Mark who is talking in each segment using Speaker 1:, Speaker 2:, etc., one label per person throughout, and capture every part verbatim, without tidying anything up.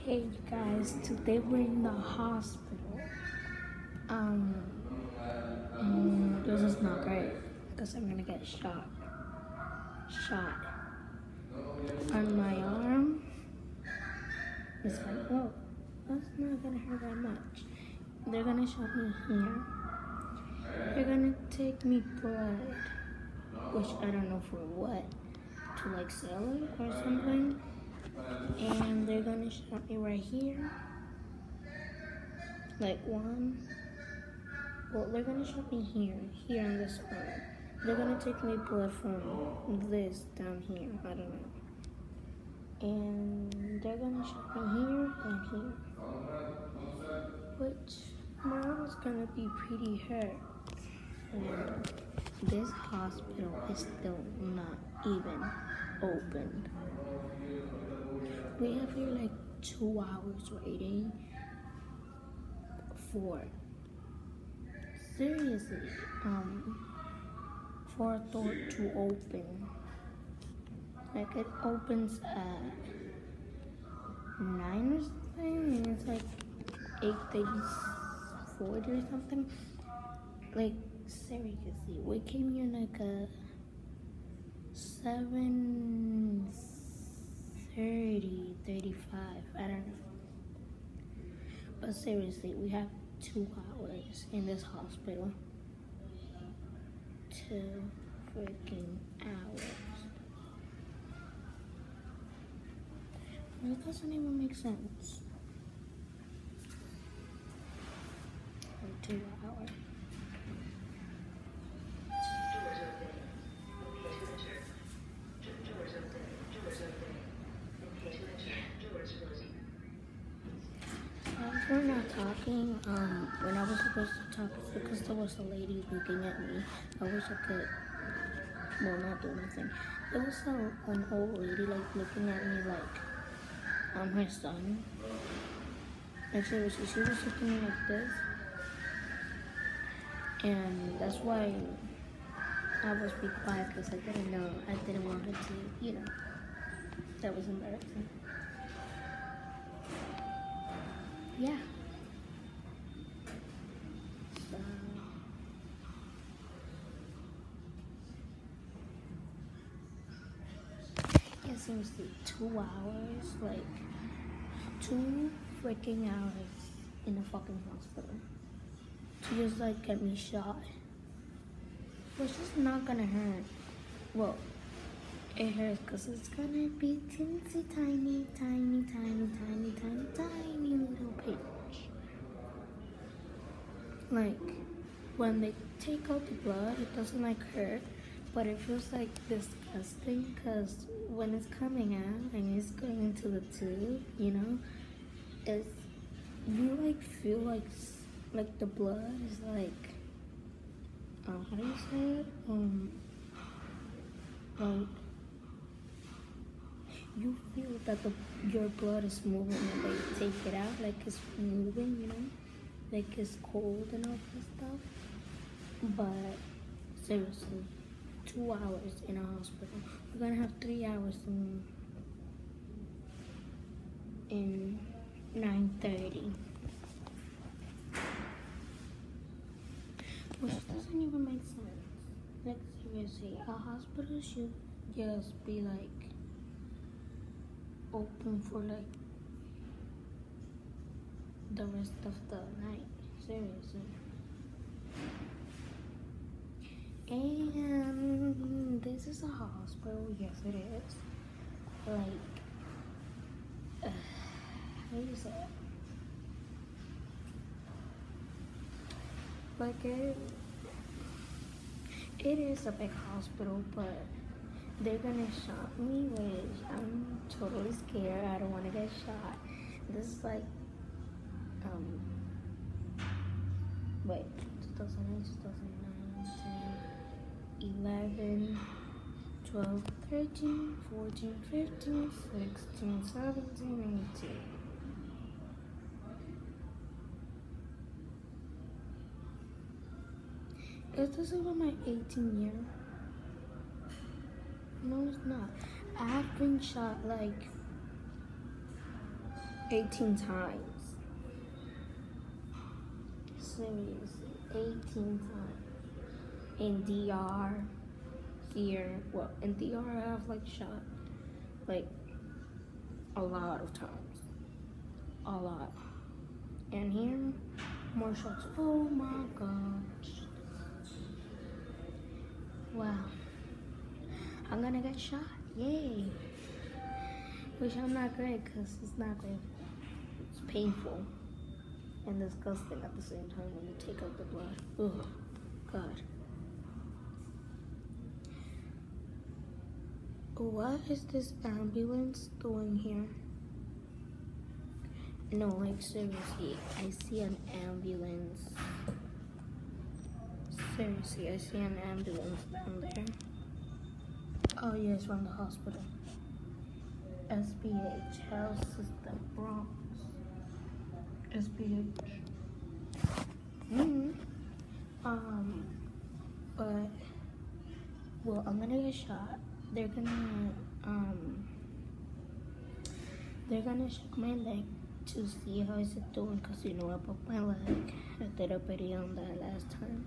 Speaker 1: Hey guys, today we're in the hospital. Um, mm, this is not great because I'm gonna get shot. Shot on my arm. It's like, whoa, that's not gonna hurt that much. They're gonna shot me here. They're gonna take me blood, which I don't know for what, to like sell it or something. And they're gonna shot me right here. Like one. Well, they're gonna shot me here, here on this arm. They're gonna take me blood from this down here, I don't know. And they're gonna shot me here and here. Which, my arm's gonna be pretty hurt. And this hospital is still not even opened. We have here like two hours waiting for seriously, um, for a door to open. Like it opens at nine or something, and it's like eight thirty, forty or something. Like seriously, we came here like a seven thirty, thirty-five. I don't know. But seriously, we have two hours in this hospital. Two freaking hours. It doesn't even make sense. For two hours. We're not talking. Um, when I was supposed to talk, because there was a lady looking at me. I wish I could, well, not do nothing. There was a, an old lady like looking at me like I'm her son. And seriously, she was looking at me like this. And that's why I was be quiet, because I didn't know, I didn't want her to, you know, that was embarrassing. Yeah. So, yeah, seriously, two hours, like, two freaking hours in a fucking hospital to just, like, get me shot. Which is not gonna hurt. Well, it hurts because it's gonna be teensy tiny, tiny, tiny, tiny, tiny, tiny little pinch. Like, when they take out the blood, it doesn't like hurt, but it feels like disgusting because when it's coming out and it's going into the tube, you know, it's, you like feel like, like the blood is like, um, how do you say it? Um, like, you feel that the, your blood is moving and they take it out, like it's moving, you know, like it's cold and all that stuff. But seriously, two hours in a hospital. We're gonna have three hours in in nine thirty, which doesn't even make sense. Like seriously, a hospital should just be like open for like the rest of the night, seriously. And this is a hospital, yes it is. Like, uh, how do you say it? Like it, it is a big hospital, but they're gonna shot me, which I'm totally scared. I don't want to get shot. This is like, um, wait, two thousand eight, two thousand nine, ten, eleven, twelve, thirteen, fourteen, fifteen, sixteen, seventeen, eighteen. Is this even my eighteenth year? No, it's not. I have been shot like eighteen times. Seriously, eighteen times. In D R, here, well, in D R I have like shot, like, a lot of times. A lot. And here, more shots. Oh my gosh. Wow. I'm gonna get shot. Yay. Which I'm not great because it's not great. It's painful and disgusting at the same time when you take out the blood. Ugh. God. What is this ambulance doing here? No, like seriously, I see an ambulance. Seriously, I see an ambulance down there. Oh yes, from the hospital. S B H, Health System Bronx. S B H. Mm-hmm. Um, but, well, I'm gonna get shot. They're gonna, um, they're gonna check my leg to see how is it doing, because you know I broke my leg. I did a video on that last time.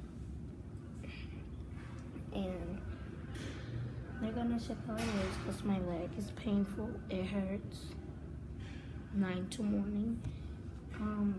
Speaker 1: And they're gonna check how it is because my leg is painful. It hurts. Nine to morning. Um,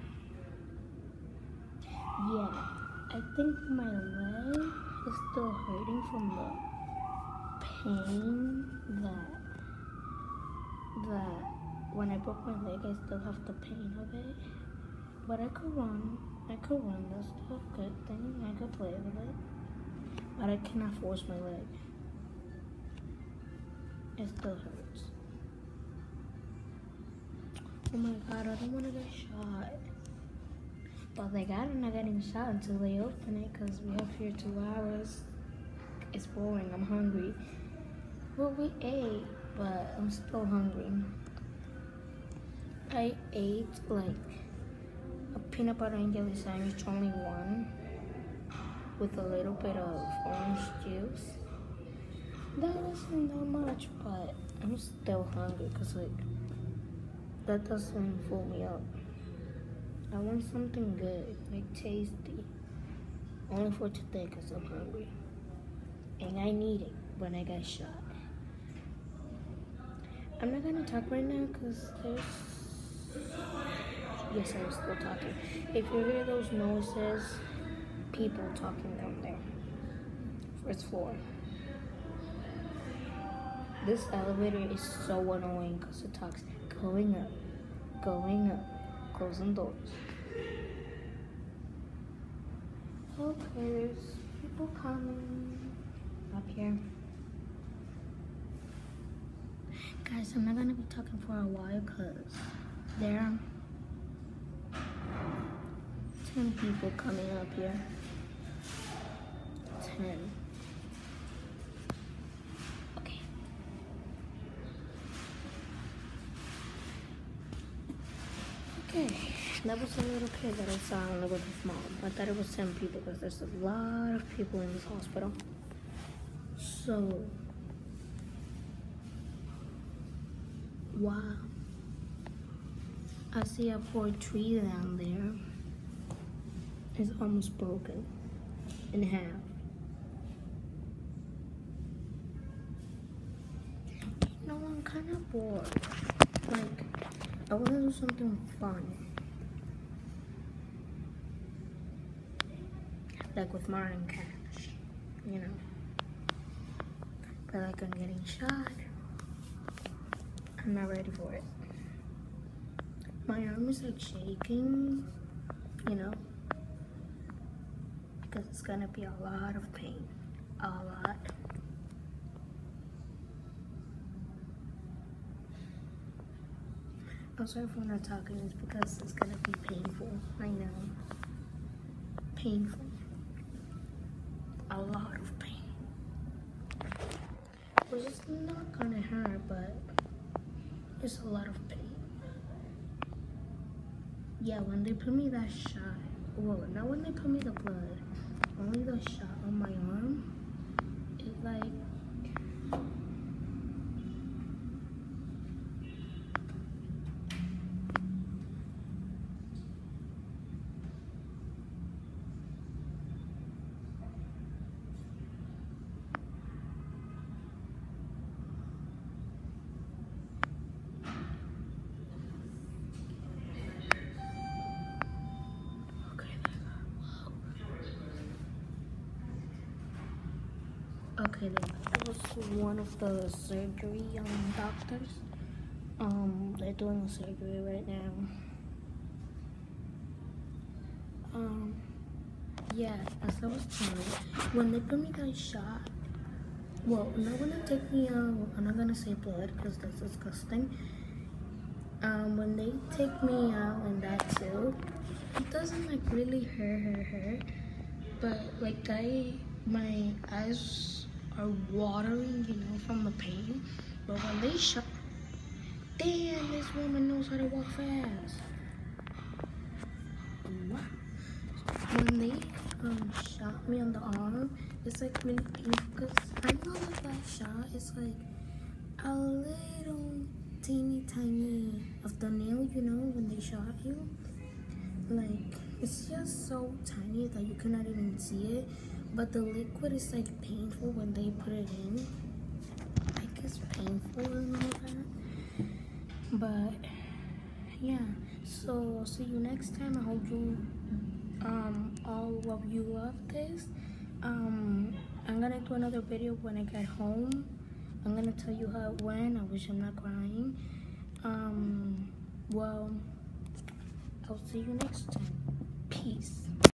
Speaker 1: yeah, I think my leg is still hurting from the pain that, that when I broke my leg, I still have the pain of it. But I could run. I could run. That's still a good thing. I could play with it. But I cannot force my leg. It still hurts. Oh my god, I don't want to get shot. But they got I'm not getting shot until they open it because we have here two hours. It's boring. I'm hungry. Well, we ate, but I'm still hungry. I ate like a peanut butter and jelly sandwich, only one, with a little bit of orange juice. That wasn't that much, but I'm still hungry because like that doesn't fill me up. I want something good, like tasty, only for today because I'm hungry. And I need it when I get shot. I'm not gonna talk right now because there's, yes, I'm still talking. If you hear those noises, people talking down there, first floor. This elevator is so annoying because it talks going up, going up, closing doors. Okay, there's people coming up here. Guys, I'm not gonna be talking for a while because there are ten people coming up here. ten. Okay. Okay, that was a little kid that I saw on the with his mom. I thought it was ten people because there's a lot of people in this hospital. So, wow. I see a poor tree down there. It's almost broken in half. You know, I'm kind of bored. Like, I want to do something fun. Like with Martin Cash, you know. But like I'm getting shot. I'm not ready for it. My arm is like shaking, you know, because it's gonna be a lot of pain, a lot. I'm sorry for not talking, it's because it's gonna be painful, I know, painful, a lot of pain. Which is not gonna hurt, but it's a lot of pain. Yeah, when they put me that shot, well, not when they put me the blood, only the shot on my arm, it's like, Okay, that was one of the surgery um, doctors. Um, they're doing a surgery right now. Um, yeah, as I was telling you, when they put me that shot, well, not when they take me out, I'm not gonna say blood because that's disgusting. Um, when they take me out and that too, it doesn't like really hurt, hurt, hurt. But like I, my eyes are watering, you know, from the pain. But when they shot, damn, this woman knows how to walk fast. Wow. When they um shot me on the arm, it's like really painful because I know that that shot is like a little teeny tiny of the nail, you know, when they shot you. Like, it's just so tiny that you cannot even see it. But the liquid is like painful when they put it in. Like, it's painful and all that. But, yeah. So, I'll see you next time. I hope you, um, all of you love this. Um, I'm gonna do another video when I get home. I'm gonna tell you how it went. I wish I'm not crying. Um, well, I'll see you next time. Peace.